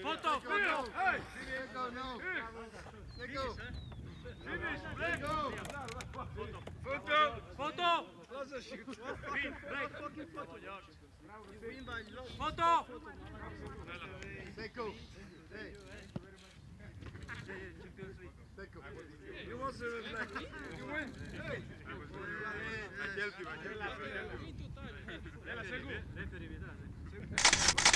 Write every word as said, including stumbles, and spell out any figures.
Photo, photo. Hey! Go, no. Let go. Finish, break. Go. Photo. Photo. Closer shoot. Break. Let Photo. go. Hey. Let go. You want to reflect. You win. Hey. I help you, I help you. Referee,